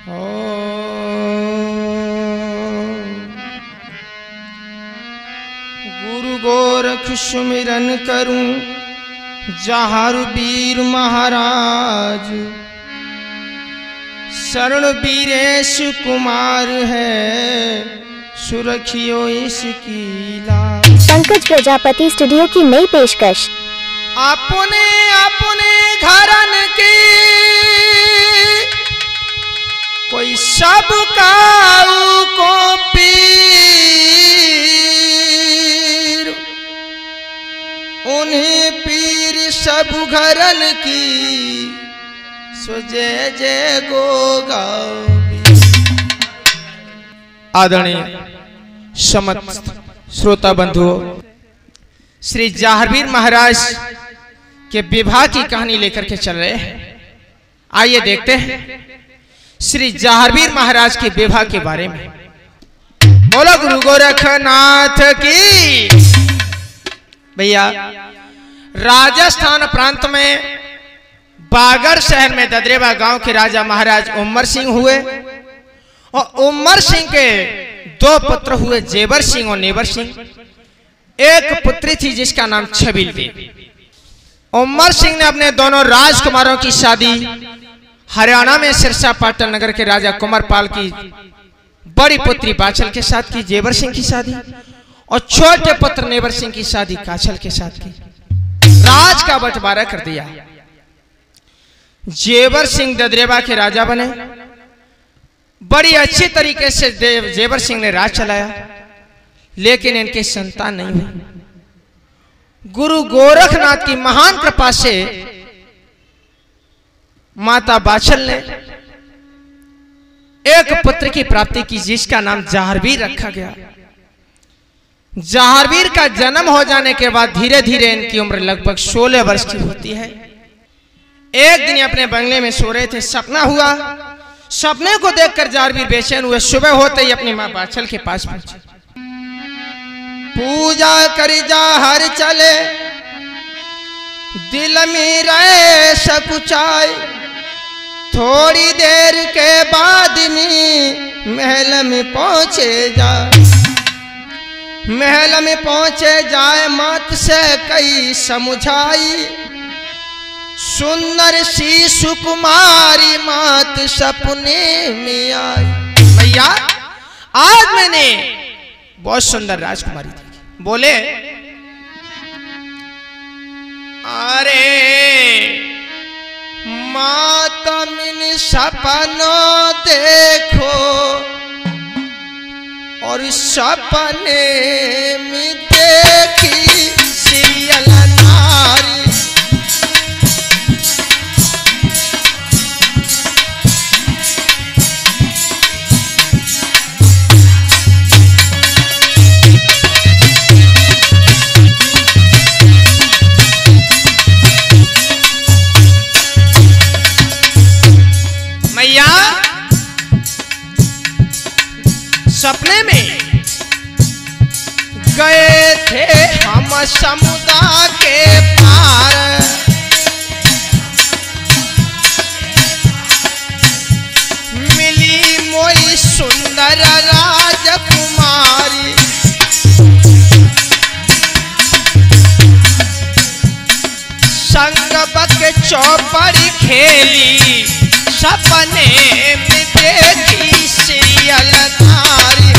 गुरु गोरख सुमिरन करूं जहार वीर महाराज, शरण वीरेश कुमार है सुरखियो इसकी लाज। पंकज प्रजापति स्टूडियो की नई पेशकश। अपने अपने घरन की कोई सब काऊ को पीर, उन्हीं पीर सब घरन की सो जय जय गोगावी। आदरणीय समस्त श्रोता बंधुओं, श्री जहारवीर महाराज के विवाह की कहानी लेकर के चल रहे हैं। आइए देखते हैं श्री जहारवीर महाराज के विवाह के बारे में। बोलो गुरु गोरखनाथ की। भैया, राजस्थान प्रांत में बागर शहर में ददरेवा गांव के राजा महाराज उमर सिंह हुए और उमर सिंह के दो पुत्र हुए, जेवर सिंह और नेवर सिंह। एक पुत्री थी जिसका नाम छबील देवी। उमर सिंह ने अपने दोनों राजकुमारों की शादी हरियाणा में सिरसा पाटन नगर के राजा कुमारपाल की बड़ी पुत्री बाछल के साथ की, जेवर सिंह की शादी, और छोटे पुत्र नेवर सिंह की शादी काछल के साथ की। राज का बंटवारा कर दिया। जेवर सिंह ददरेवा के राजा बने। बड़ी अच्छी तरीके से जेवर सिंह ने राज चलाया, लेकिन इनके संतान नहीं हुई। गुरु गोरखनाथ की महान कृपा से माता बाछल ने एक पुत्र की प्राप्ति की जिसका नाम जहारवीर रखा गया। जहारवीर का जन्म हो जाने के बाद धीरे धीरे इनकी उम्र लगभग 16 वर्ष की होती है। एक दिन अपने बंगले में सो रहे थे, सपना हुआ। सपने को देखकर जहारवीर बेचैन हुए। सुबह होते ही अपनी मां बाछल के पास पहुंचे। पूजा करी जहार चले, दिल में रहे सकुचाए। थोड़ी देर के बाद में महल में पहुंचे जाए। महल में पहुंचे जाए, मात से कई समझाई। सुंदर सी सुकुमारी मात सपने में आई। भैया, आज मैंने बहुत सुंदर राजकुमारी थी। बोले, अरे माता मिन सपनों देखो और सपने में देखी सीरियल नारी। सपने में गए थे हम समुद्र के पार। मिली मोई सुंदर राजकुमारी। संग बक चौपड़ी खेली, सपने में देखी सीरियल नारी।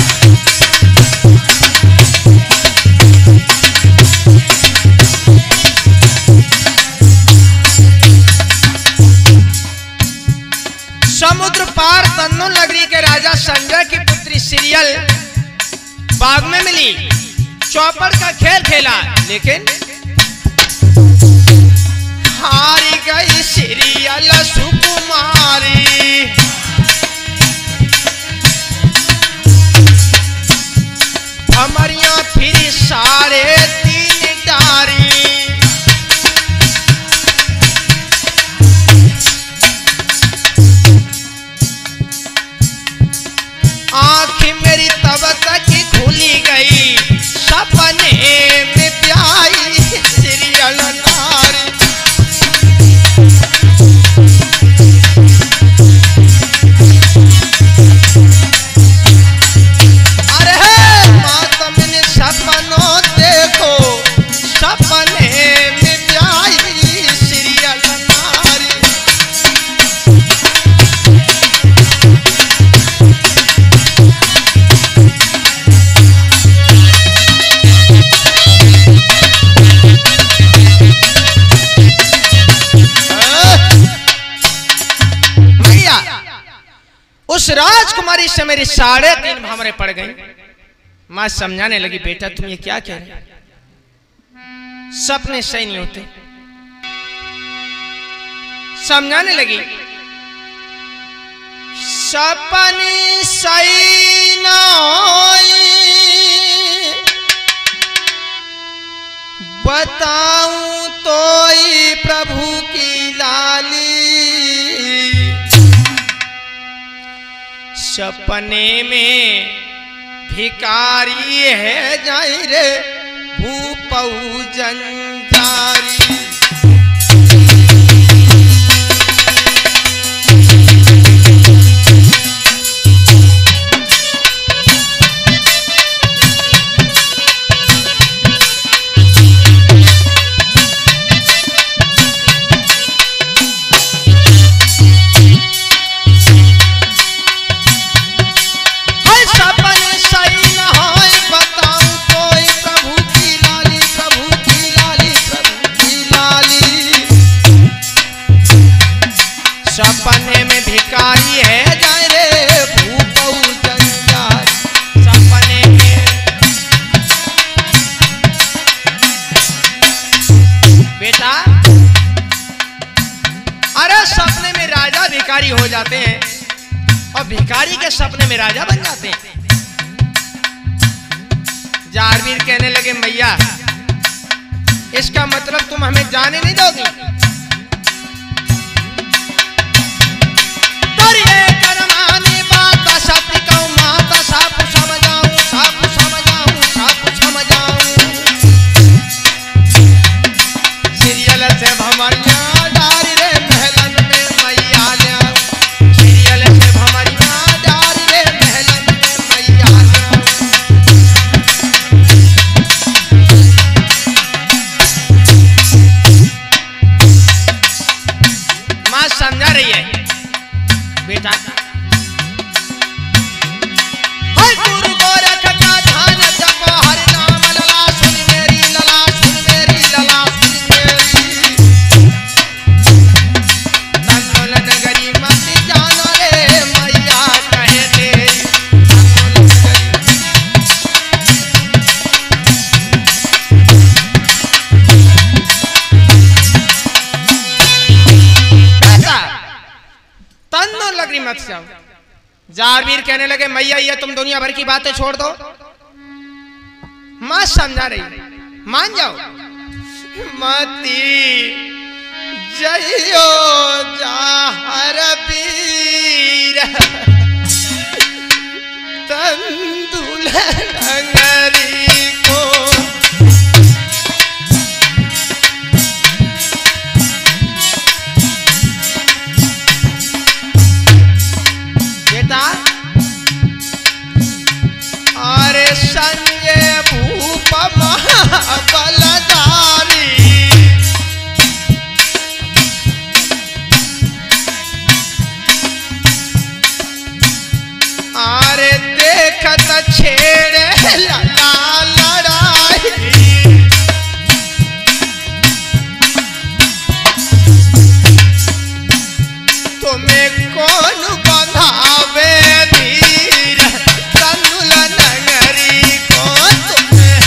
समुद्र पार तन्नू नगरी के राजा संजय की पुत्री सीरियल बाग में मिली। चौपड़ का खेल खेला, लेकिन हारी गई सीरियल सुकुमारी। भमरिया फिर साढ़े 3 डारी। आँख मेरी तब तक खुली गई, सपने में प्याई सीरियल नारी। उस राजकुमारी से मेरी 3.5 भंवरे पड़ गई। मां समझाने लगी, बेटा तुम ये क्या कह रहे, सपने सही नहीं होते। समझाने लगी, सपने सही न बताऊं तो प्रभु की लाली, सपने में भिकारी है जाई रे भूपऊ जंजारी। सपने में भिकारी है जाए रे भूपऊ जंजारी। सपने में बेटा, अरे सपने में राजा भिखारी हो जाते हैं और भिखारी के सपने में राजा बन जाते हैं। जारवीर कहने लगे, मैया इसका मतलब तुम हमें जाने नहीं दोगी। सीरियल से भमरिया डारी रे महलन में मैया लिया, सीरियल से भमरिया डारी रे महलन में मैया लिया। मां समझा रही है, बेटा गुरु गोरख का ध्यान जपो, हरि नाम लला सुन मेरी, लला सुन मेरी, लला सुन मेरी। तन्नोल नगरी मत जानो रे मैया कहे तेरी, तन्नोल नगरी मत जाओ। जारवीर कहने लगे, मैया ये तुम दुनिया भर की बातें छोड़ दो। मां समझा रही, मान जाओ। मती जइयो जाहर वीर तंदुल नगरी को, अरे संजय भूप महाबलधारी, अरे देखत छेड़े लला लड़ाई, तुम्हें कौन बंधावे धीर तंदुल नगरी को तुम्हें।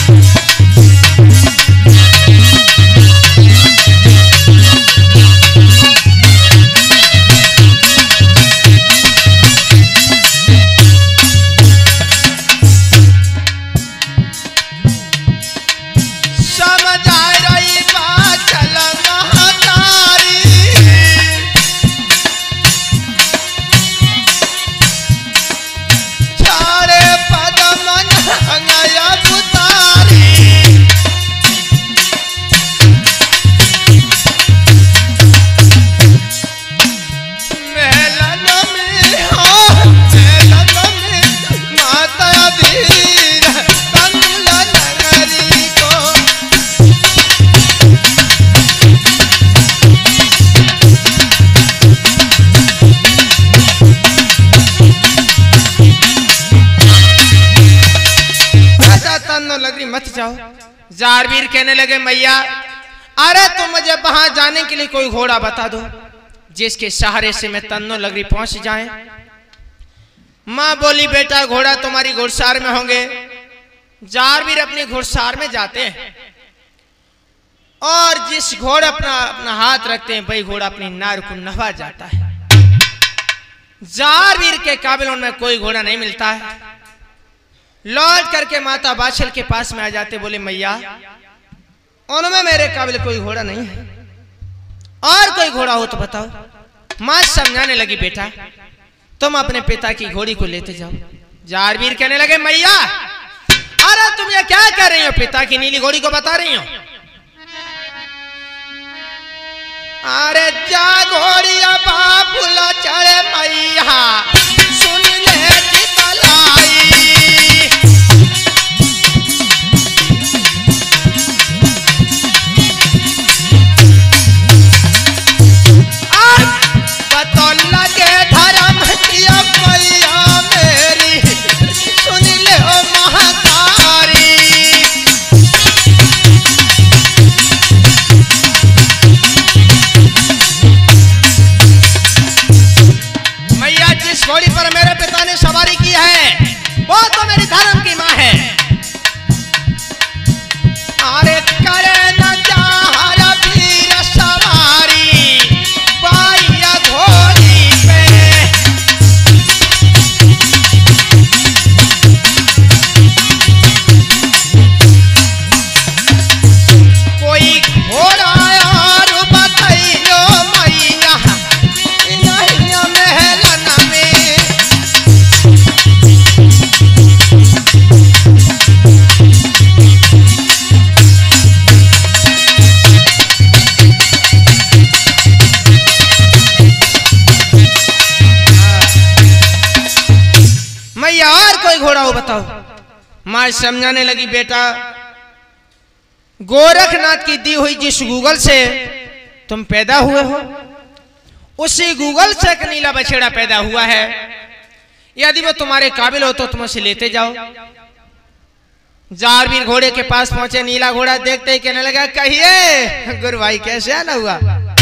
समझ आ रही बात चल महातारी, मत जाओ। जारवीर कहने लगे, मैया अरे तुम मुझे वहां जाने के लिए कोई घोड़ा बता दो जिसके सहारे से मैं तन्नो लगरी पहुंच जाए। माँ बोली बेटा घोड़ा तुम्हारी घुड़सार में होंगे। जारवीर अपनी घुड़सार में जाते हैं और जिस घोड़ा अपना हाथ रखते हैं वही घोड़ा अपनी नार को नवा जाता है। जारवीर के काबिल उनमें कोई घोड़ा नहीं मिलता है। लौट करके माता बाछल के पास में आ जाते, बोले मैया उनमें मेरे काबिल कोई घोड़ा नहीं है, और कोई घोड़ा हो तो बताओ। मां समझाने लगी बेटा तुम अपने पिता की घोड़ी को लेते जाओ। जारवीर कहने लगे मैया अरे तुम ये क्या कर रही हो, पिता की नीली घोड़ी को बता रही हो। अरे जा घोड़िया बाबूला चढ़े मैया सुन ले चितलाई। पतो लगे धर्म किया मैया मेरी सुन ले ओ महातारी। जिस घोड़ी पर मेरे पिता ने सवारी की है वो तो मेरी धर्म की मां है। अरे करे न चाहर वीर सवारी बाइया घोड़ी पे। कोई घोड़ा और बताइयो मैया नहीं महल में। मैया और कोई घोड़ा हो बताओ। मां समझाने लगी बेटा गोरखनाथ की दी हुई जिस गूगल से तुम पैदा हुए हो उसी गूगल से एक नीला बछड़ा पैदा हुआ है। यदि वो तुम्हारे काबिल हो तो तुम उसे लेते जाओ। जारवीर घोड़े के पास पहुंचे, नीला घोड़ा देखते ही कहने लगा कहिए गुरु भाई कैसे आना हुआ।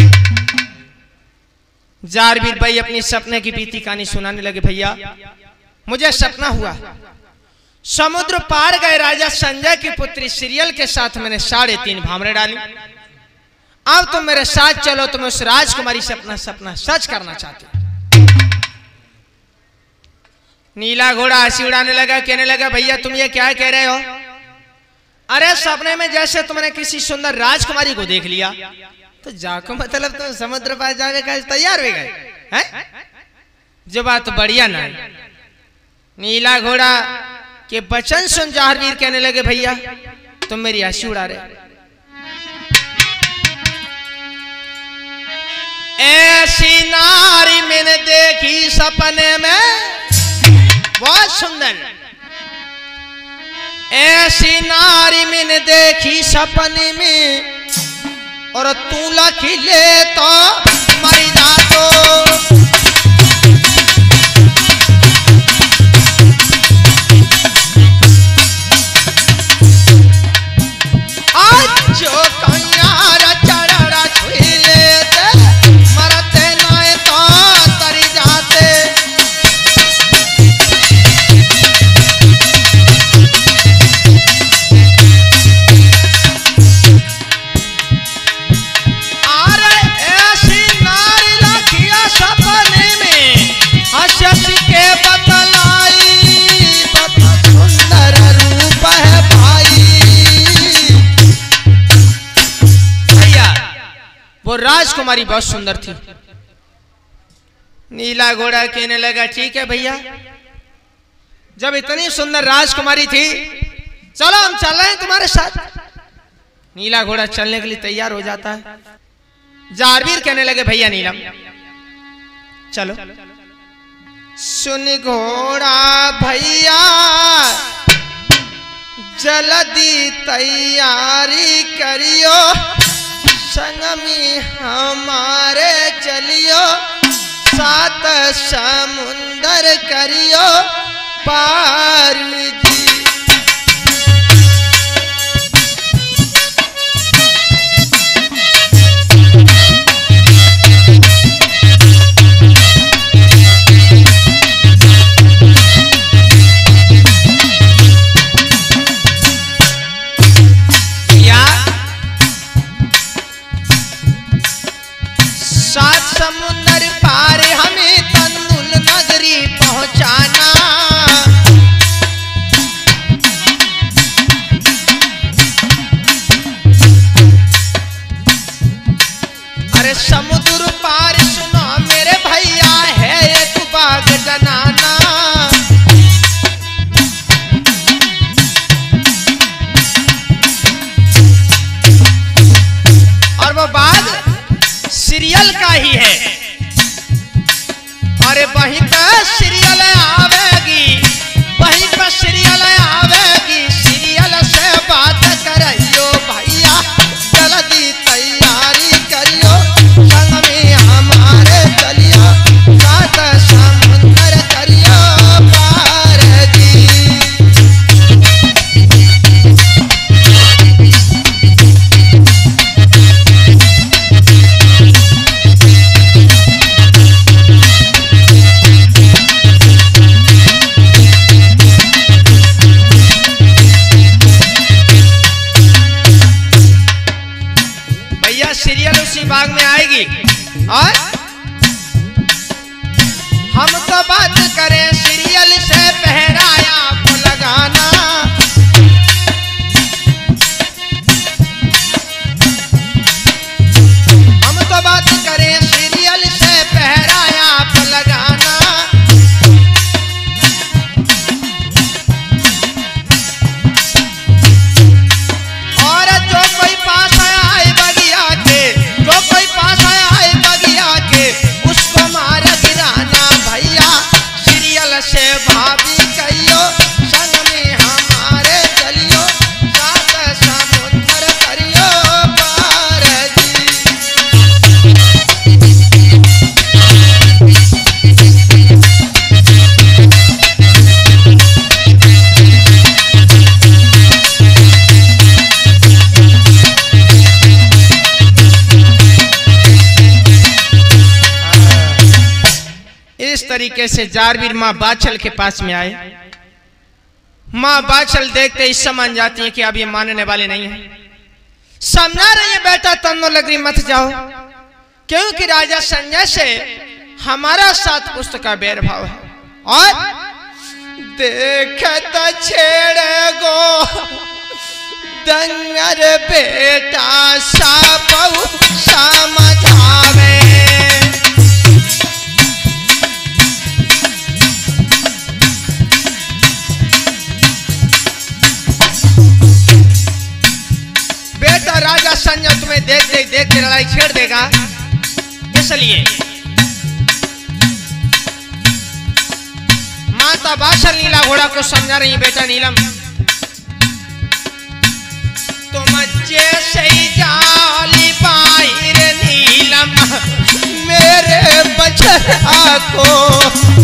जारवीर भाई अपनी सपने की बीती कहानी सुनाने लगे, भैया मुझे सपना हुआ समुद्र पार गए राजा संजय की पुत्री सीरियल के साथ मैंने 3.5 भामरे डाली। अब तुम मेरे साथ चलो, तुम उस राजकुमारी से अपना सपना सच करना चाहती। नीला घोड़ा हंसी उड़ाने लगा, कहने लगा भैया तुम ये क्या कह रहे हो। अरे सपने में जैसे तुमने किसी सुंदर राजकुमारी को देख लिया तो जाको मतलब तुम समुद्र पार जाने का तैयार हो गए हैं। जो बात बढ़िया ना। नीला घोड़ा के बचन सुन जारवीर कहने लगे भैया तुम मेरी हंसी उड़ा रहे। ऐसी नारी मैंने देखी सपने में बहुत सुंदर। ऐसी नारी मैंने देखी सपने में और तू लखिले तो मर जा तो। जो कन्या चढ़ा छुई लेते मरते नहीं तो तरी जाते। अरे ऐसी नारी लखिया सपने में हंस हंस के बतलाई बहुत सुंदर रूप है भाई। वो राजकुमारी बहुत सुंदर थी। नीला घोड़ा कहने लगा ठीक है भैया जब इतनी सुंदर राजकुमारी थी चलो हम चल रहे हैं तुम्हारे साथ। नीला घोड़ा चलने के लिए तैयार हो जाता है। जारवीर कहने लगे भैया नीलम चलो। सुन घोड़ा भैया जल्दी तैयारी करियो संग में हमारे चलियो 7 समुंदर करियो पार जी। वहीं पे सीरियल आवेगी, वहीं पे सीरियल आवेगी, सीरियल से बात करियो भैया जल्दी तैयारी करियो, संग में हमारे चलियो, सात समुंदर करियो पार जी। सीरियल उसी भाग में आएगी और हम तो बात करें सीरियल से पहराया आपको लगाना, हम तो बात करें सीरियल से पहराया आपको लगाना, और जो कोई पास आए बगिया के, जो कोई पास आए बगिया के, उसको मार गिराना भैया सीरियल से भाभी कहियो, संग में हमारे चलियो, सात समुंदर करियो पार जी। इस तरीके से जारवीर माँ बाछल के पास में आए। माँ बाछल देखते ही समझ जाती है कि अब ये मानने वाले नहीं है। समझा रही है बेटा तन्नो लगरी मत जाओ, क्योंकि राजा संजय से हमारा 7 पुस्त का बैरभाव है, और देखत छेड़ गो दंगर बेटा सा बहु समझावे, बेटा राजा संजय तुम्हें देखते लड़ाई छेड़ देगा, इसलिए माता बाछल नीला घोड़ा को समझा रही, बेटा नीलम तुम जैसे ही जाली पाई रे नीलम मेरे बछड़ा को,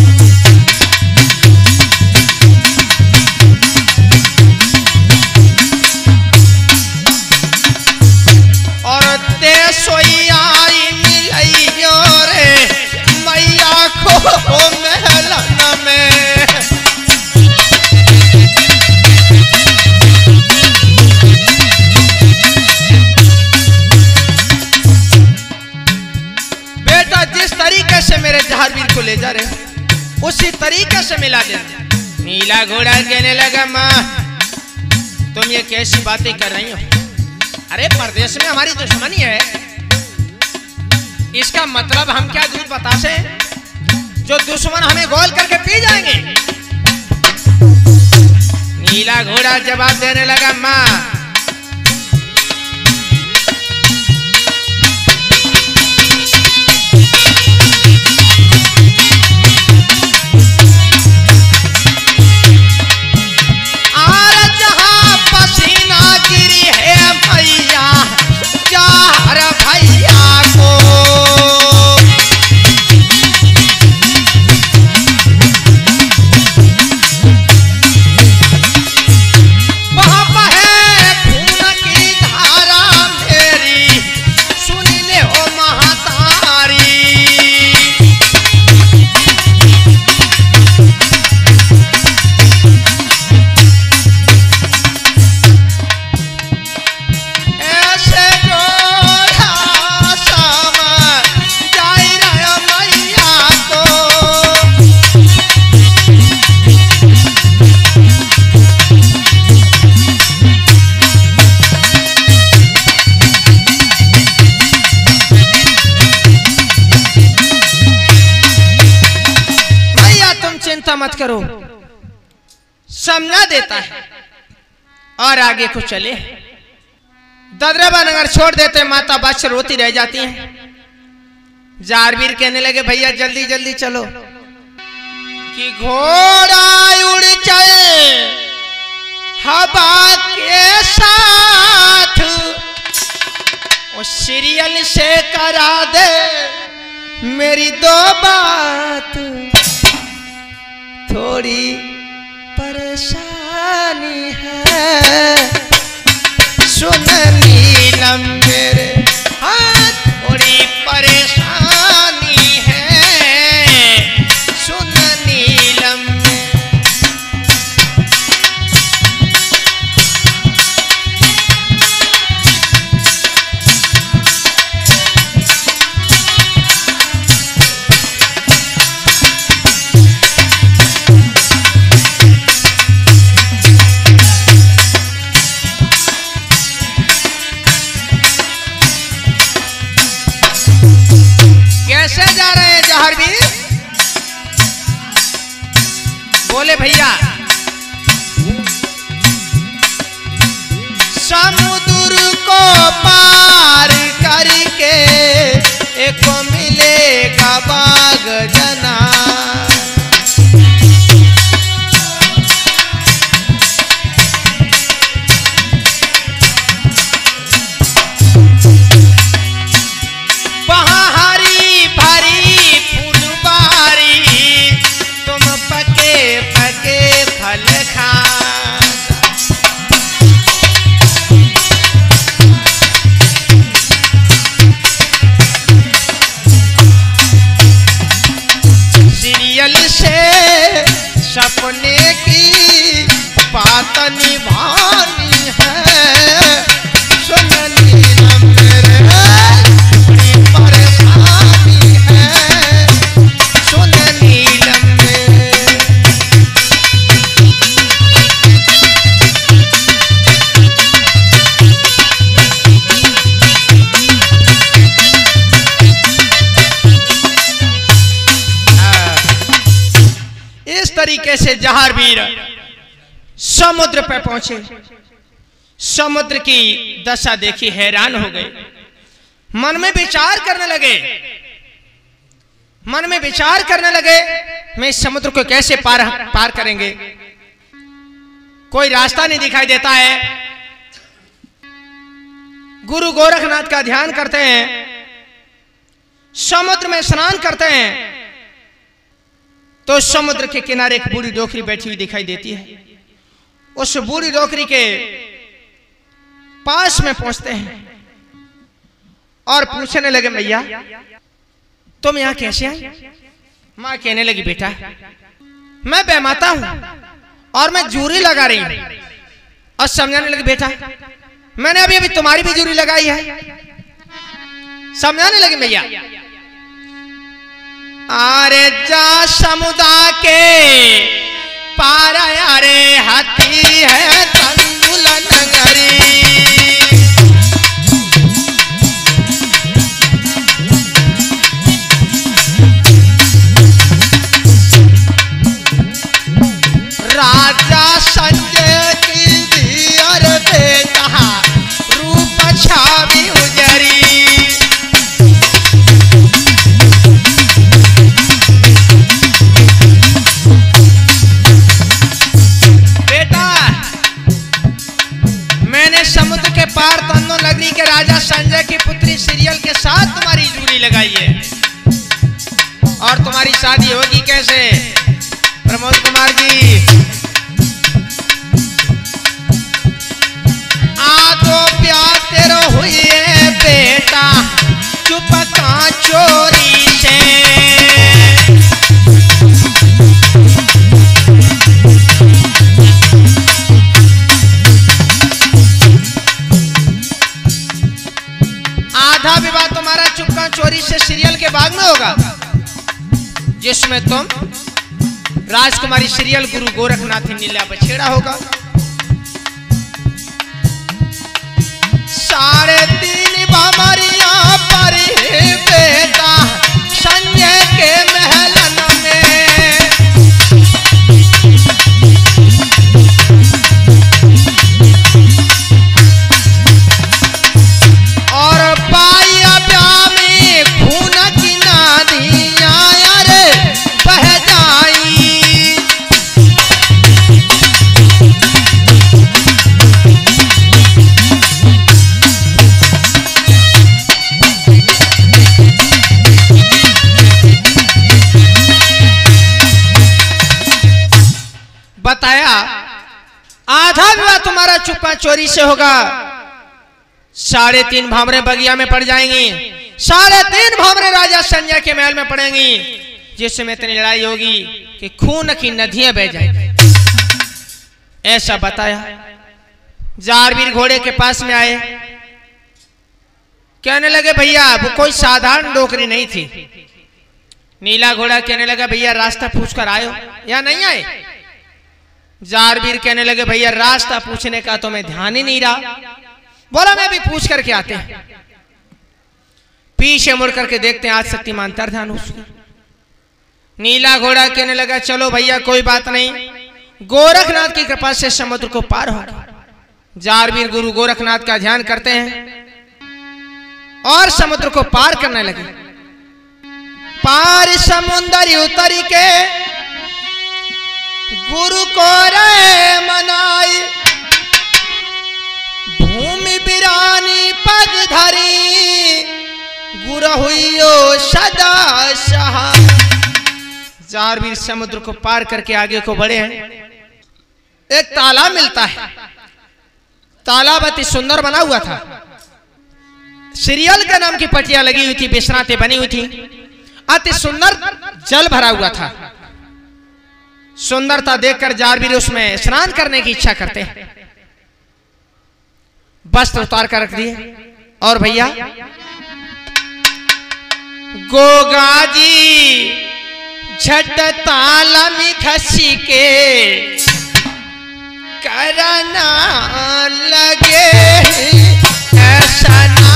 और ते सोई आई मिलइयो रे मैया को महलन में, बेटा जिस तरीके से मेरे जहारवीर को ले जा रहे उसी तरीके से मिला दे। नीला घोड़ा कहने लगा माँ तुम ये कैसी बातें कर रही हो, अरे परदेश में हमारी दुश्मनी है, इसका मतलब हम क्या दूध बतासे जो दुश्मन हमें गोल करके पी जाएंगे। नीला घोड़ा जवाब देने लगा माँ मत करो, समझा देता है और आगे को चले। ददरेबा नगर छोड़ देते, माता बाछल रोती रह जाती हैं। जारवीर कहने लगे भैया जल्दी जल्दी चलो, कि घोड़ा उड़ जाए हवा के साथ, और सीरियल से करा दे मेरी दो बात, थोड़ी परेशानी है सुन नीलम मेरे, हाँ थोड़ी परेशानी है सुन नीलम मेरे। कैसे जा रहे हैं जहारवीर? बोले भैया समुद्र को पार करके एक मिलेगा बाग जना, सपने की बात निभानी है सुन नीलम मेरे, बड़ी परेशानी है सुन नीलम मेरे। इस तरीके से जहारवीर समुद्र पे पहुंचे। समुद्र की दशा देखी हैरान हो गए, मन में विचार करने लगे, मन में विचार करने लगे मैं इस समुद्र को कैसे पार करेंगे, कोई रास्ता नहीं दिखाई देता है। गुरु गोरखनाथ का ध्यान करते हैं, समुद्र में स्नान करते हैं, तो समुद्र के किनारे एक बूढ़ी डोकरी बैठी हुई दिखाई देती है। उस बूढ़ी डोकरी के पास में पहुंचते हैं और पूछने लगे भैया तुम यहां कैसे आए? मां कहने लगी बेटा मैं बेमाता हूं और मैं जूरी लगा रही हूं। और समझाने लगी बेटा मैंने अभी अभी तुम्हारी भी जूरी लगाई है। समझाने लगी भैया अरे जा समुद्र के पार अरे हाथी है तंदुल नगरी, राजा संजय की दियर बेटा रूप छावी उजरी। समुद्र के पार तंदो नगरी के राजा संजय की पुत्री सीरियल के साथ तुम्हारी जूरी लगाई है और तुम्हारी शादी होगी कैसे? प्रमोद कुमार जी आधो प्यार तेरो हुई है बेटा चुपका चोरी से। आधा विवाह तुम्हारा चुपका चोरी से सीरियल के बाग में होगा जिसमें तुम राजकुमारी सीरियल गुरु गोरखनाथ नीला बछेड़ा होगा। 3.5 बामरिया पर बेटा संजय के महलन में और पाया ब्याह में खून की नदियां रे बह जाई। हमारा चुपका चोरी से होगा, 3.5 भामरे बगिया में पड़ जाएंगी, 3.5 भामरे राजा संजय के महल में पड़ेंगी, जिसमें इतनी लड़ाई होगी कि खून की नदियां बह जाएंगी। ऐसा बताया। जारवीर घोड़े के पास में आए, कहने लगे भैया वो कोई साधारण नौकरी नहीं थी। नीला घोड़ा कहने लगा भैया रास्ता पूछकर आए हो या नहीं आए? जारवीर कहने लगे भैया रास्ता पूछने का तो मैं ध्यान ही नहीं रहा, बोला मैं भी पूछ करके आते हैं। पीछे मुड़ करके देखते हैं आज शक्तिमान अंतर्ध्यान उसके। नीला घोड़ा कहने लगा चलो भैया कोई बात नहीं, गोरखनाथ की कृपा से समुद्र को पार होगा। जारवीर गुरु गोरखनाथ का ध्यान करते हैं और समुद्र को पार करने लगे। पार समुद्र उतर के गुरु को रे मनाई, भूमि बिरानी पग धरी, गुरु हुइयो सदा सहाय। जारवीर समुद्र को पार करके आगे को बढ़े हैं। एक तालाब मिलता है, तालाब अति सुंदर बना हुआ था, सीरियल के नाम की पट्टियां लगी हुई थी, बिछनाते बनी हुई थी, अति सुंदर जल भरा हुआ था। सुंदरता देखकर जारवीर उसमें स्नान करने की इच्छा करते हैं। वस्त्र उतार कर रख दिए और भैया गोगाजी झट ताला में धसी के करना लगे स्नान।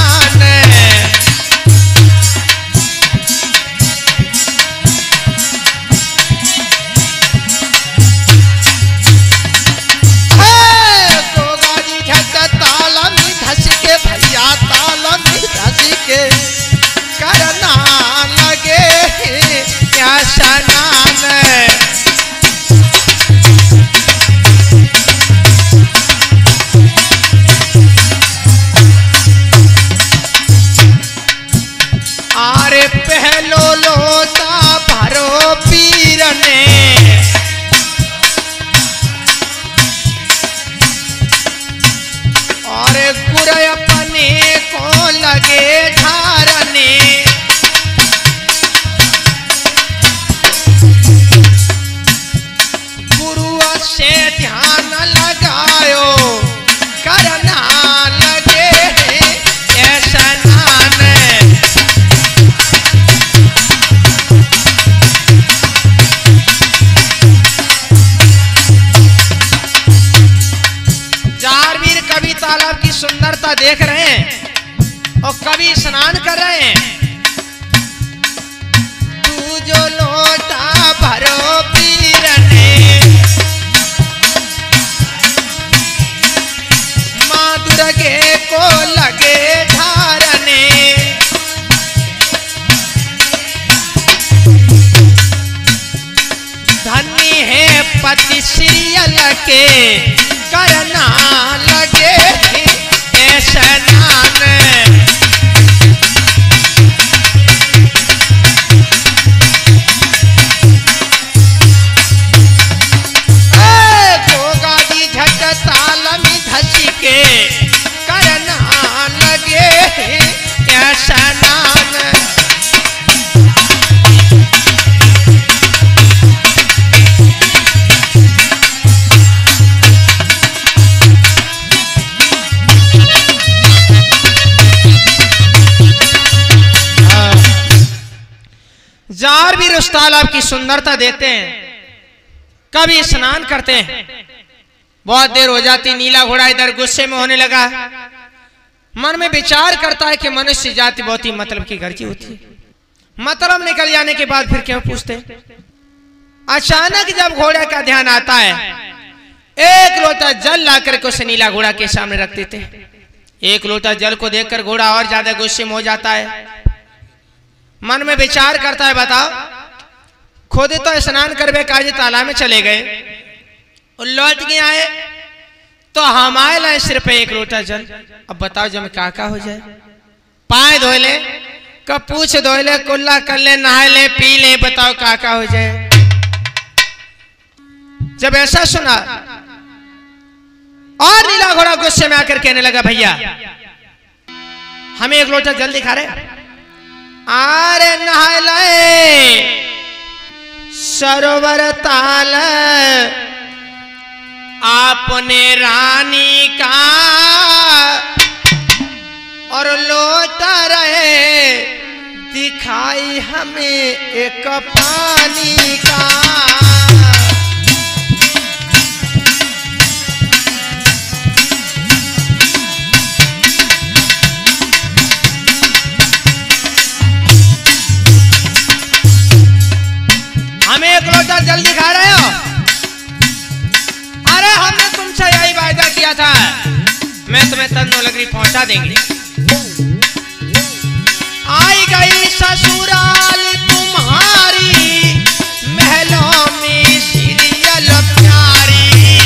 गोगाजी झट ताला में धस के भैया ताला में धस के करना लगे स्नान। आरे पहलो लोटा भरो पीर ने, और गुर अपने को लगे धारने। गुरु से ध्यान लगायो करना लगे स्नान। जारवीर कभी तालाब की सुंदरता देख रहे हैं और कभी स्नान कर रहे हैं। तू जो लोटा भरो पीर ने, मां दुर्गे को लगे धारने। धनी है पति सीरियल के करना लगे स्नान। गोगाजी झट ताल में धस के करना लगे स्नान। जारवीर उस तालाब की सुंदरता देखते हैं, कभी स्नान करते हैं। बहुत देर हो जाती, नीला घोड़ा इधर गुस्से में होने लगा। मन में विचार करता है कि मनुष्य जाति बहुत ही मतलब की गर्जी होती है, मतलब निकल जाने के बाद फिर क्यों पूछते। अचानक जब घोड़े का ध्यान आता है, एक लोटा जल लाकर के उसे नीला घोड़ा के सामने रख देते। एक लोटा जल को देखकर घोड़ा और ज्यादा गुस्से में हो जाता है। मन में विचार करता है, बताओ खुद तो स्नान करवे काजी तालाब में चले गए और लौट के आए तो हमारे लाए सिर पे एक लोटा जल। अब बताओ जब काका हो जाए, पाए धो ले, कब पूछ धो ले, कुल्ला कर ले, नहा ले, पी ले, बताओ काका हो जाए। जब ऐसा सुना और नीला नीला घोड़ा गुस्से में आकर कहने लगा भैया हमें एक लोटा जल दिखा रहे। अरे नहा ले सरोवर ताल आपने रानी का और लोटा रहे दिखाई हमें एक पानी का। हमें एक लोटा जल दिखा रहे हो? अरे हमने तुमसे यही वायदा किया था, मैं तुम्हें तन्नो लगरी पहुंचा देंगे। आई गई ससुराल तुम्हारी महलों में सीरियल प्यारी।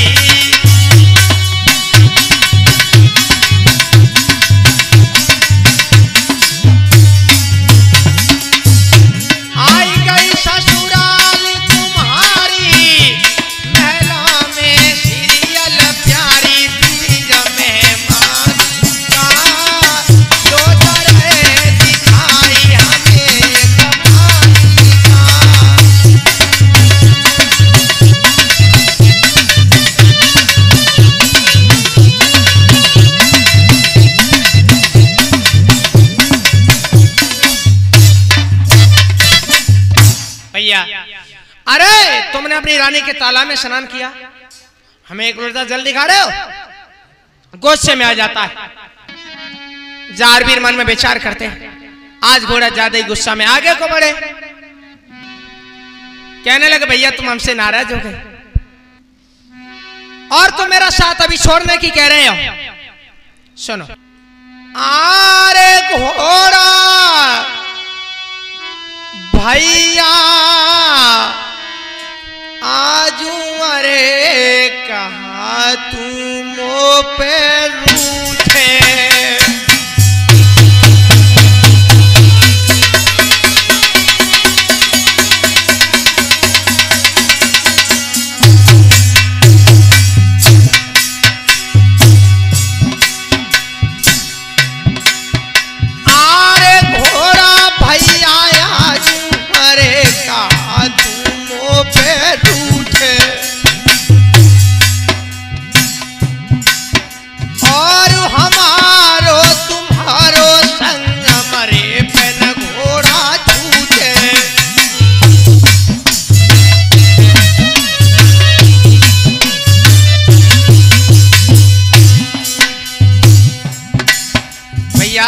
आई गई ससुराल तुम्हारी महलों में सीरियल प्यारी। बीज मेहमान का लोटा रहे दिखाई हमें कमानी का। भैया अरे तुमने अपनी रानी के तालाब में स्नान किया, हमें एक लोटा जल दिखा रहे हो? गुस्से में आ जाता है। जारवीर मन में विचार करते हैं आज घोड़ा ज्यादा ही गुस्सा में आगे को बढ़े। कहने लगे भैया तुम हमसे नाराज हो गए और तुम मेरा साथ अभी छोड़ने की कह रहे हो। सुनो, आरे घोड़ा भैया आजू अरे कहा तुम पे रूठे। आरे घोड़ा भैया आजू अरे कहा तुम पे रूठे। और हमारो तुम्हारो संग मरे पे न घोड़ा छूटे। भैया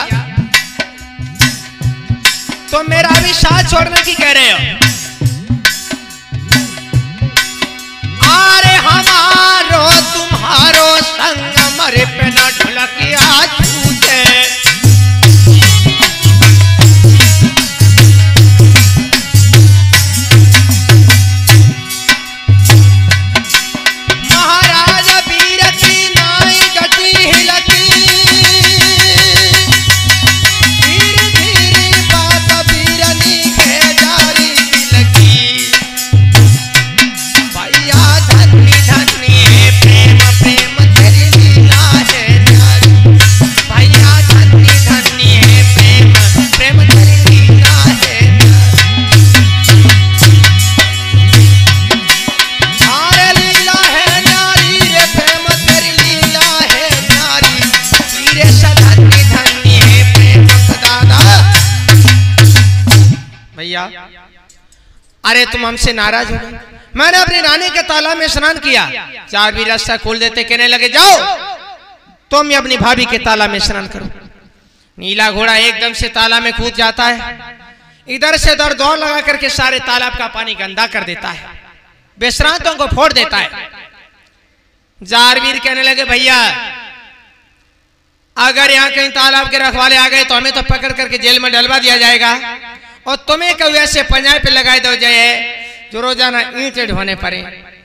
तो मेरा भी साथ छोड़ने की कह रहे हो? अरे हमारो तुम्हारो संग मरे पे न ढुलकिया छूटे। महाराज वीर की नाई डटी हिलकी। धीरे धीरे बात वीरनी के जारी तिलकी। भैया धन्नी धन्नी है प्रेम प्रेम तेरी लीला है न्यारी। भैया धन्नी धन्नी है प्रेम प्रेम तेरी लीला है न्यारी। लीला है न्यारी रे प्रेम तेरी लीला है न्यारी। वीरे सा धन्नी धन्नी है प्रेम दादा। भैया अरे तुम हमसे नाराज हो गए। मैंने अपनी रानी के तालाब में स्नान किया। जारवीर रास्ता खोल देते कहने लगे जाओ तुम भी अपनी भाभी के तालाब में स्नान करो। नीला घोड़ा एकदम से तालाब में कूद जाता है। इधर से उधर दौड़ लगा करके सारे तालाब का पानी गंदा कर देता है, विश्रांतों को फोड़ देता है। जारवीर कहने लगे भैया अगर यहाँ कहीं तालाब के रखवाले आ गए तो हमें तो पकड़ करके जेल में डलवा दिया जाएगा और तुम्हें कभी ऐसे पंजाब पे लगाए दो जाए जो रोजाना ईंटें ढोने पड़े।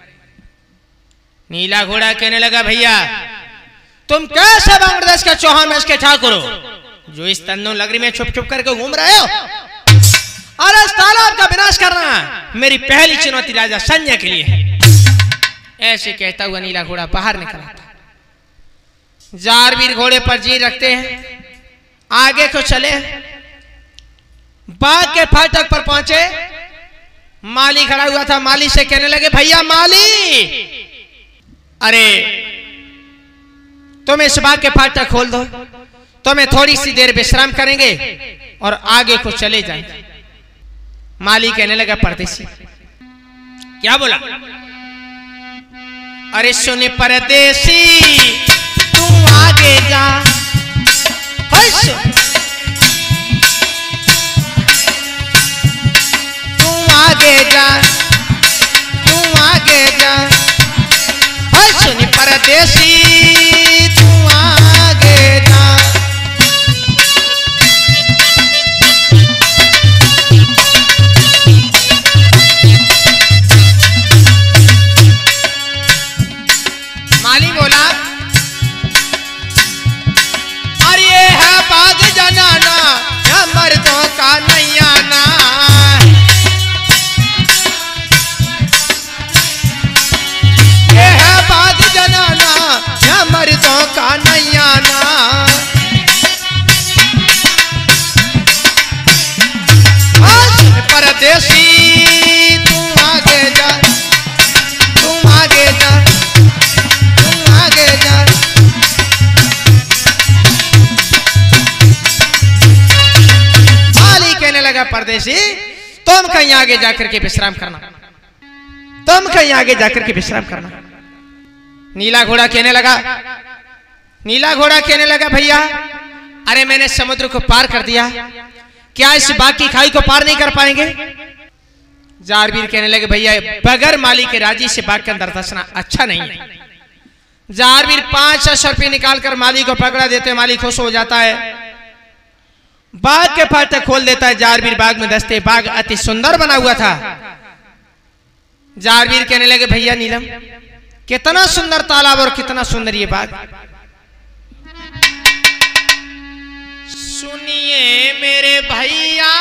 नीला घोड़ा कहने लगा भैया तुम कैसे बांग्लादेश के चौहान में इसके ठाकुर हो जो इस तन्नो लगरी में छुप छुप करके घूम रहे हो? और इस तालाब का विनाश करना मेरी पहली चुनौती राजा संजय के लिए है। ऐसे कहता हुआ नीला घोड़ा बाहर निकला था। जारवीर घोड़े पर जी रखते हैं, आगे को चले। बाग के फाटक पर पहुंचे, माली खड़ा हुआ था। माली से कहने लगे, भैया माली, अरे तुम इस बाग के फाटक खोल दो, तो मैं थोड़ी सी देर विश्राम करेंगे और आगे को चले जाएंगे। माली कहने लगा, परदेसी क्या बोला? अरे सुन परदेसी तू आगे जा, तू आगे जा, तू आगे जा, सुन परदेसी तू आगे जा। माली बोला, और ये है बाग जनाना, या मर्दों का नहीं आना। ये है बाग जनाना, या मर्दों का नहीं आना। परदेसी तू आगे जा, तू आगे जा, तू आगे जा। माली कहने लगा, परदेसी तुम कहीं आगे जाकर के विश्राम करना, तुम कहीं आगे जाकर के विश्राम करना। नीला घोड़ा कहने लगा, नीला घोड़ा कहने लगा, भैया अरे मैंने समुद्र को पार कर दिया, क्या इस बाग की खाई को पार नहीं कर पाएंगे? जारवीर कहने लगे, भैया बगैर माली के राजी से बाग के अंदर धंसना अच्छा नहीं है। जारवीर 500 रुपये निकालकर माली को पकड़ा देते, माली खुश हो जाता है, बाग के फाटक खोल देता है। जारवीर बाग में धंसते, बाग अति सुंदर बना हुआ था। जारवीर कहने लगे, भैया नीलम कितना सुंदर तालाब और कितना सुंदर ये बाग। सुनिए मेरे भैया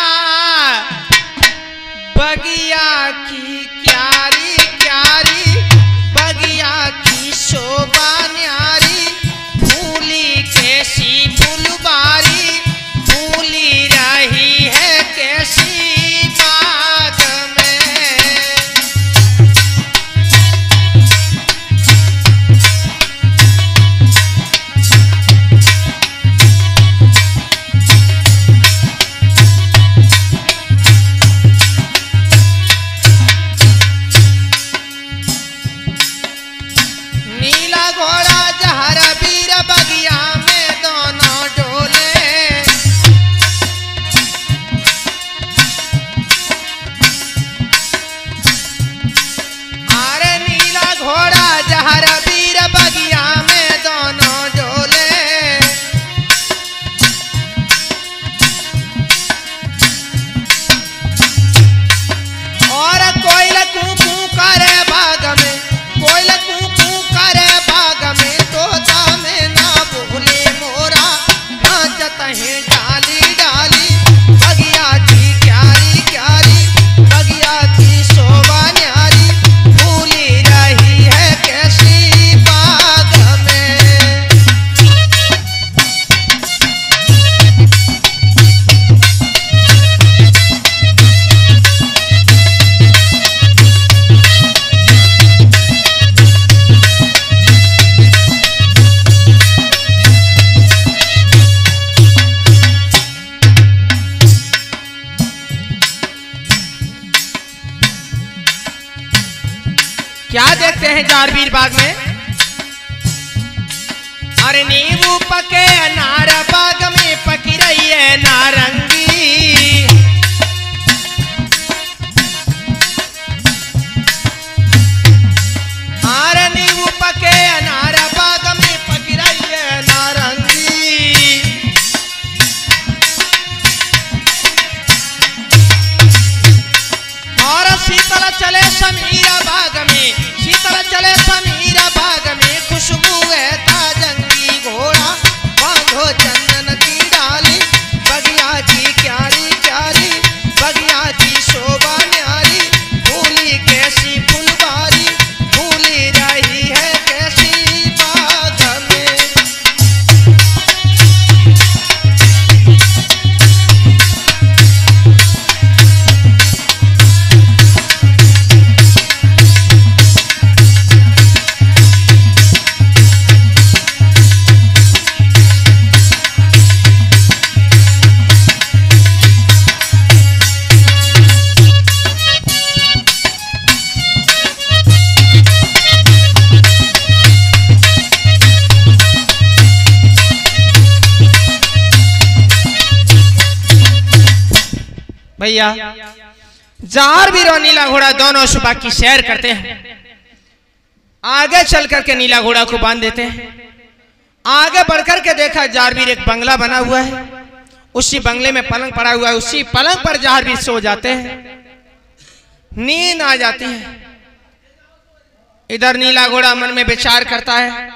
बगिया की क्यारी क्यारी, बगिया की शोभा न्यारी, फूली कैसी फुलबारी, फूली रही है कैसी बाग में। नीला घोड़ा जहर वीर बगिया में दोनों डोले, अरे नीला घोड़ा जहर वीर बगिया में दोनों डोले। और कोयल कूकू करे बाग में, कोयल कूकू करे बाग में, तोता में ना बोले मोरा, नाचत है डाली डाली, बगिया की क्यारी क्यारी, बगिया की शोभा न्यारी, फूली रही है कैसी बाग में। क्या देखते हैं जारवीर बाग में? अरे नींबू पके अनार बाग में पकी रही है नारंगी, अरे नींबू पके अनार बाग में पकी रही है नारंगी। और शीतल चले समीरा बाग में, शीतल चले समीरा बाग में, खुशबू है ताजंगी, घोड़ा बांधो चंदन की डाली, बगिया की क्यारी भैया जार भी और नीला घोड़ा दोनों सुबह की सैर करते हैं। आगे चल करके नीला घोड़ा को बांध देते हैं। आगे बढ़कर के देखा जारवीर एक बंगला बना हुआ है, उसी बंगले में पलंग पड़ा हुआ है, उसी पलंग पर जारवीर सो जाते हैं। नींद आ जाती है। इधर नीला घोड़ा मन में विचार करता है,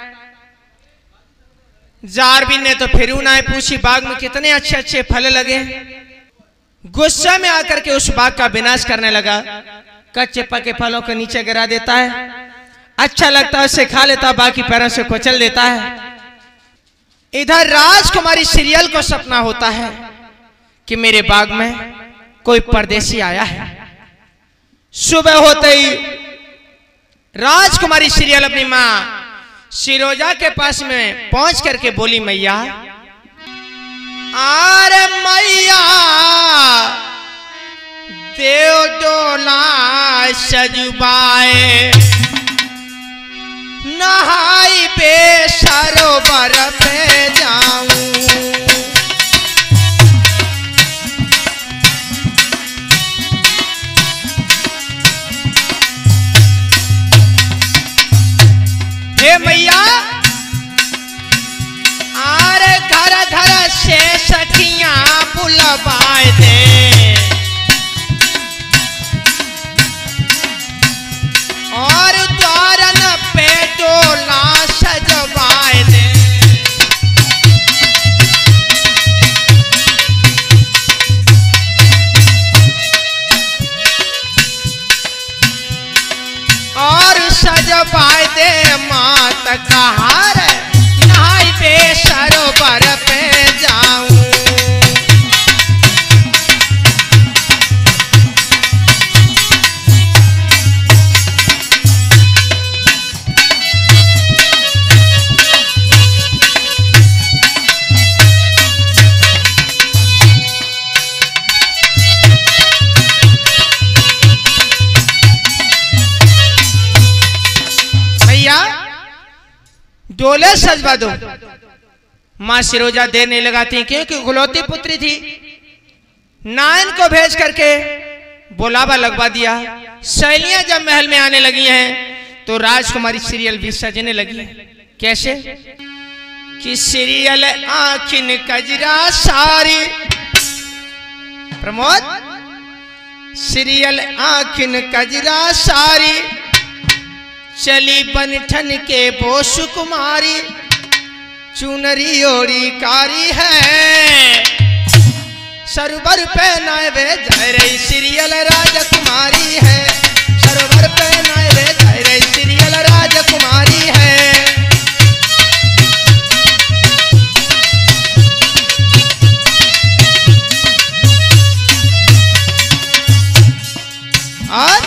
जारवीर ने तो फिर ना पूछी बाग में कितने अच्छे अच्छे फल लगे। गुस्से में आकर के उस बाग का विनाश करने लगा। कच्चे पके फलों को नीचे गिरा देता है। अच्छा लगता है उसे खा लेता, बाकी पैरों से कुचल देता है। इधर राजकुमारी सीरियल को सपना होता है कि मेरे बाग में कोई परदेसी आया है। सुबह होते ही राजकुमारी सीरियल अपनी माँ सिरोजा के पास में पहुंच करके बोली, मैया, अरे मैया देव डोला सजुबाए, नहाई पे सरोवर पे जाऊं। हे मैया, आरे घर घर से सखियां बुलवाए दे, और द्वारन पे डोला सजवाए दे। और सजवाए दे मात कहार, नहाई पे सरोवर पे जाऊं। डोले सजवा दो। माँ सिरोजा देर नहीं लगाती, क्योंकि गुलौती पुत्री थी। नायन को भेज करके बुलावा लगवा दिया। सहेलियां जब महल में आने लगी हैं तो राजकुमारी सीरियल भी सजने लगी। कैसे कि सीरियल आखिन कजरा सारी, प्रमोद, सीरियल आखिन कजरा सारी, चली बनठन के वो सुकुमारी, चुनरी ओड़ी कारी है, सरोवर पे नावे जाए रही सीरियल राजकुमारी है, सरोवर पे नावे जाए रही सीरियल राजकुमारी है। और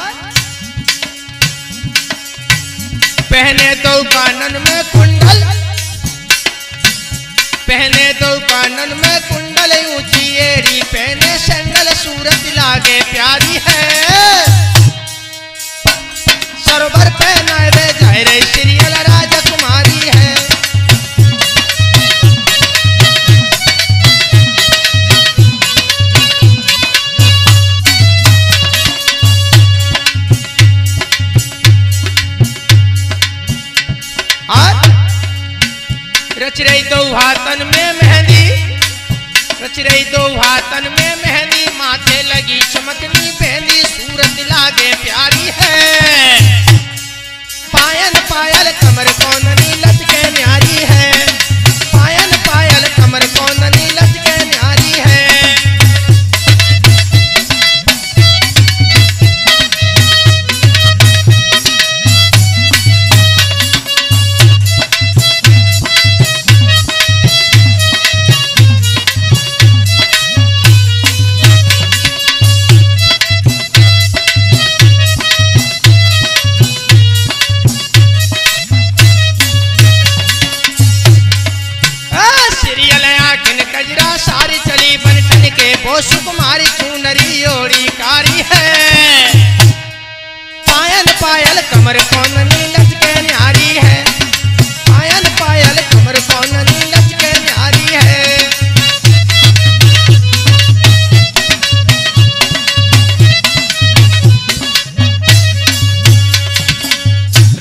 पहने दो कानन में कुंडल, पहने दो कानन में कुंडल, ऊंची एड़ी पहने सैंडल, सूरत लागे प्यारी है, सरोवर पे नावे जाए रही सीरियल राजकुमारी है। रच रही दो हाथन में मेहंदी, रच रही दो हाथन में मेहंदी, माथे लगी चमकनी पहनी, सूरत लागे प्यारी है, पायल पायल कमर कौननी लचके न्यारी है, पायल पायल कमर कौननी लचके न्यारी है। सारी चली बनठन के वो सुकुमारी, चुनरी ओड़ी कारी है, पायल पायल कमर कौननी लचके न्यारी है, पायल पायल कमर कौननी लचके न्यारी है।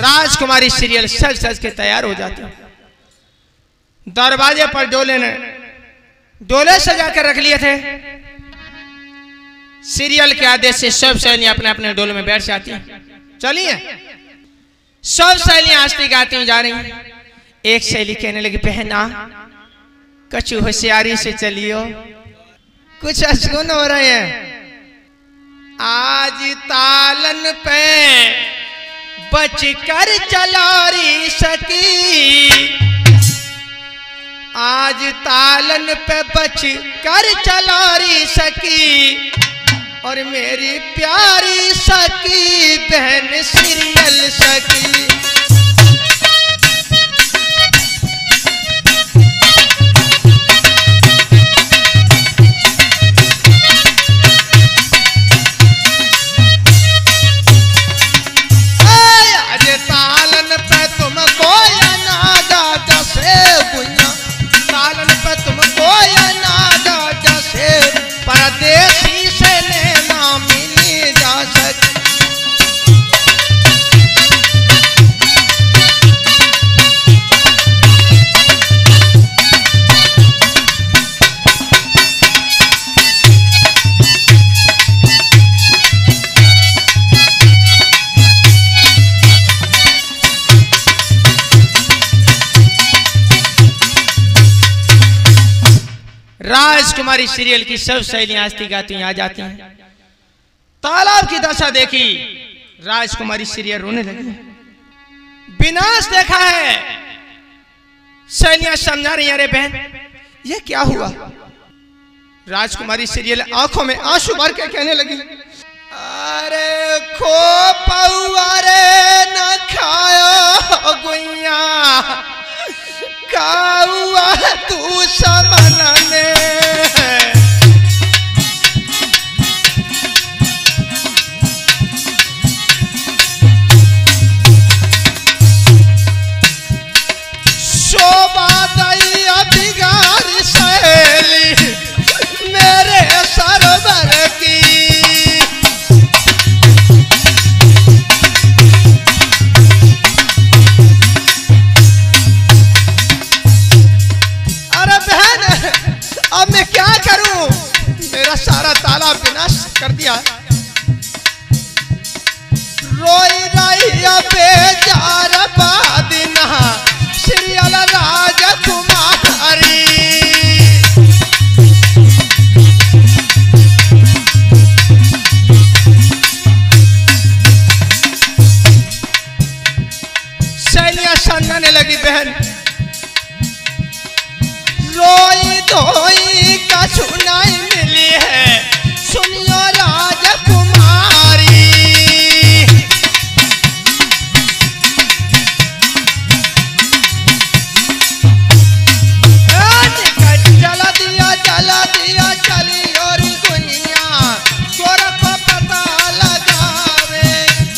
राजकुमारी सीरियल सज सज के तैयार हो जाते हैं। दरवाजे पर डोले सजा कर रख लिए थे। सीरियल के आदेश से सब सहेलियां अपने अपने डोले में बैठ जाती हैं। चलिए सब सहेलियां हंसती गाती हुई जा रही हैं। एक सहेली कहने लगी, बहना कछु होशियारी से चलियो, कुछ अशगुन हो रहे हैं। आज तालन पे बच कर चलारी सकी, आज तालन पे बच कर चलारी सकी, और मेरी प्यारी सकी बहन सीरियल सकी। परदेसी से लेना मिली जा सके। राजकुमारी सीरियल की सब सहेलियां हंसती गाती आ जाती हैं। तालाब की दशा देखी, राजकुमारी सीरियल रोने लगी। विनाश देखा है। सहेलियां समझा रही, अरे बहन ये क्या हुआ। राजकुमारी सीरियल आंखों में आंसू भर के कहने लगी, अरे खो पौआ रे न खायो गुइया, काउआ तू समनने। शोभा दैया बिगाड़ सहेली मेरे सरवर की, अब मैं क्या करूं, मेरा सारा तालाब विनाश कर दिया। रोई रही बेजार बादिना सीरियल राजकुमारी, सहेलियां समझाने लगी, बहन रोई धोई कछु नहीं मिली है, सुनियो राजकुमारी। जला दिया चली और गुनिया चोर को पता लगावे।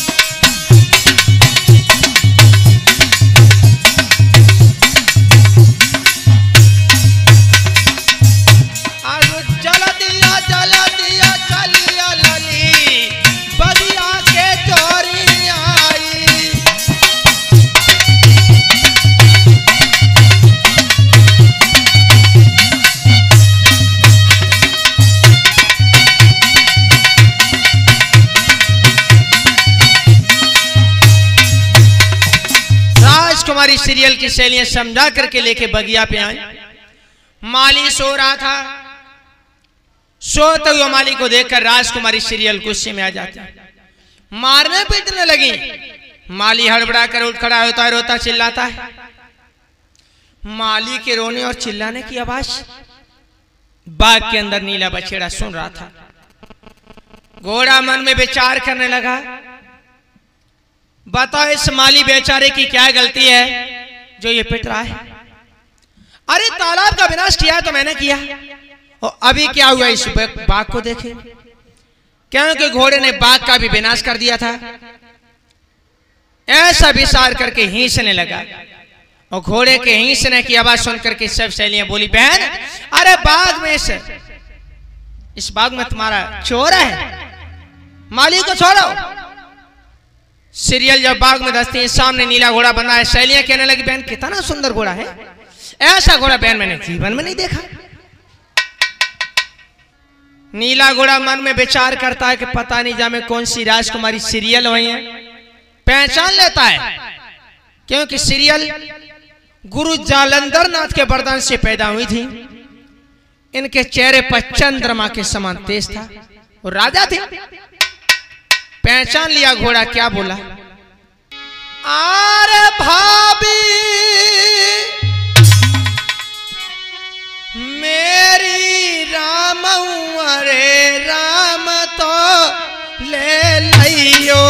जला दिया चलिया लली बगिया के चोरी आई। राजकुमारी सीरियल की सहेलियां समझा करके लेके बगिया पे आई। माली सो रहा था। सोते हुए माली को देखकर राजकुमारी सीरियल गुस्से में आ जाती, मारने पीटने लगी। माली हड़बड़ा कर उठ खड़ा होता है, रोता चिल्लाता है। माली के रोने और चिल्लाने की आवाज बाग के अंदर नीला बछड़ा सुन रहा था। घोड़ा मन में विचार करने लगा, बताओ इस माली बेचारे की क्या गलती है जो ये पिट रहा है। अरे तालाब का विनाश किया तो मैंने किया, और अभी क्या हुआ इस बाघ को देखे, क्योंकि घोड़े ने बाघ का भी विनाश कर दिया था। ऐसा विचार करके हींसने लगा, और घोड़े के हींसने की आवाज सुनकर के सब सहेलियां बोली, बहन अरे बाघ में इस बाघ में तुम्हारा चोर है, माली को छोड़ो। सीरियल जब बाग में दस्ती है, सामने नीला घोड़ा बंधा है। सहेलियां कहने लगी बहन कितना सुंदर घोड़ा है, ऐसा घोड़ा बहन मैंने जीवन में नहीं देखा। नीला घोड़ा मन में विचार करता है कि पता नहीं जामे कौन सी राजकुमारी सीरियल हुई है। पहचान लेता है क्योंकि सीरियल गुरु जालंधर नाथ के वरदान से पैदा हुई थी। इनके चेहरे पर चंद्रमा के समान तेज था और राजा थे। पहचान लिया घोड़ा, क्या बोला, अरे भाभी मेरी राम, अरे राम तो ले लियो।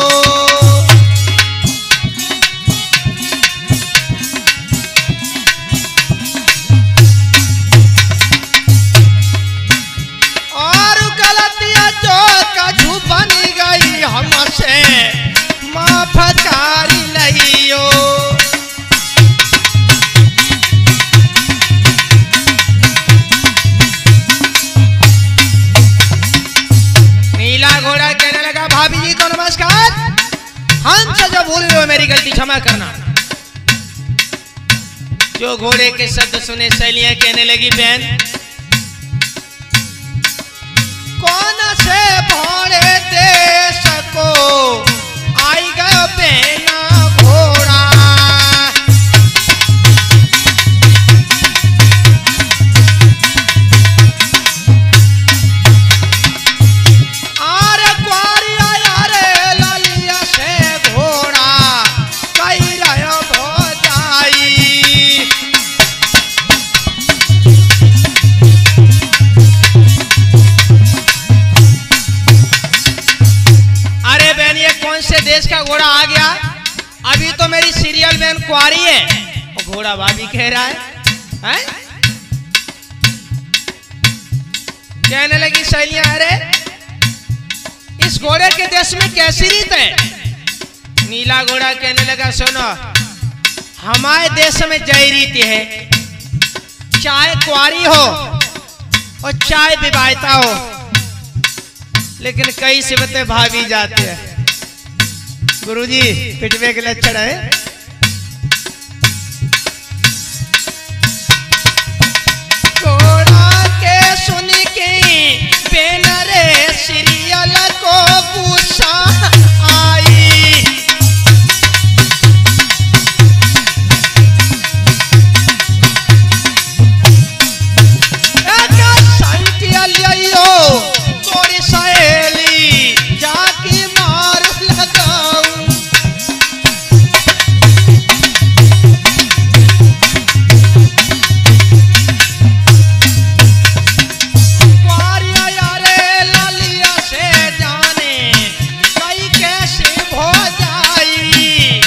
और गलतियां जो कछु बन गई हमसे माफ कर लियो। नीला घोड़ा कहने लगा भाभी जी को नमस्कार, हमसे जो भूल गए मेरी गलती क्षमा करना। जो घोड़े के शब्द सुने सहेलियां कहने लगी बहन कौन से भोरे देश को आई गयो बेना घोड़ा। अरे क्वारिया यारे लालिया से घोड़ा कई रहो भोजाई। अरे बहन ये कौन से देश का घोड़ा आ गया, अभी तो मेरी सीरियल बहन कुंवारी है और घोड़ा भाभी कह रहा है? कहने लगी सहेलियां अरे इस घोड़े के देश में कैसी रीत है। नीला घोड़ा कहने लगा सुनो हमारे देश में जय रीति है, चाहे कुंवारी हो और चाहे विवाहिता हो, लेकिन कई सिमते भाभी जाते हैं। गुरुजी पिटवे के लक्षण है। घोड़ा के सुन के बेनरे सीरियल को गुस्सा आई। तोरी सहेली जाकी मार लगाऊं। कुंवारिया यारे लालिया से जाने कई कैसे हो जाई।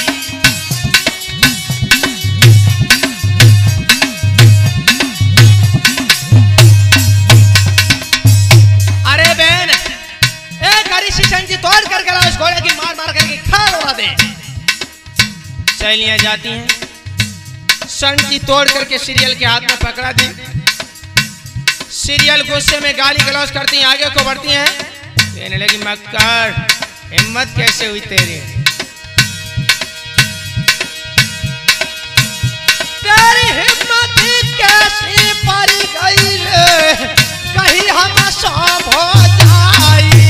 अरे बहन एक हरीशी संजी तोड़ कर गला उस घोड़े की मार मार करके खाल उड़ा दे। सहेलियां जाती हैं, संजी तोड़ करके सीरियल के हाथ में पकड़ा दी। सीरियल गुस्से में गाली गलौज करती हैं, आगे को बढ़ती हैं। कहने लगी मक्कर हिम्मत कैसे हुई तेरी, तेरी हिम्मत कैसी पड़ गई रे, कहीं हम सब हो जाई।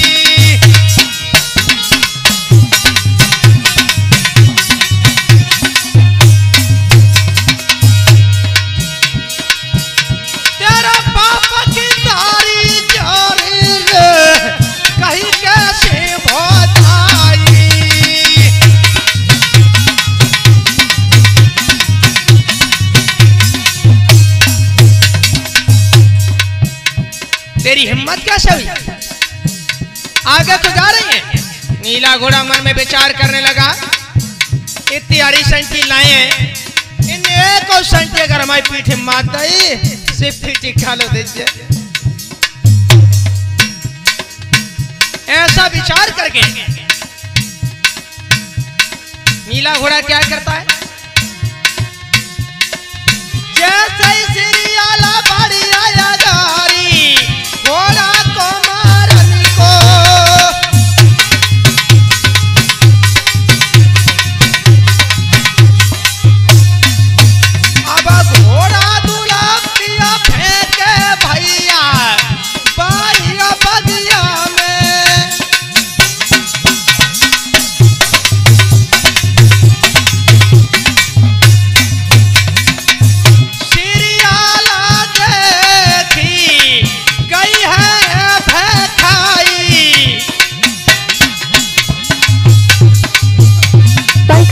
तेरा बाप की दारी जारी रे, कहीं कैसे हो जाई। तेरी हिम्मत कैसे हुई, आगे तो जा रही है। नीला घोड़ा मन में विचार करने लगा इतनी हरी संटी लाए हैं, इन एक और संटी अगर हमारी पीठ मात दई सिर्फ पीठी खा लो दीजिए। ऐसा विचार करके नीला घोड़ा क्या करता है, जैसे ही सीरियल बड़ी आया गारी घोड़ा को मारने को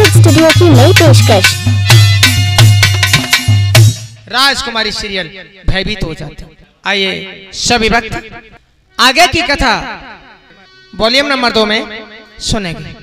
प्रजापति स्टूडियो की नई पेशकश। राजकुमारी सीरियल भयभीत हो जाते हैं। आइए सभी भक्त आगे की कथा वॉल्यूम नंबर 2 में सुनेंगे।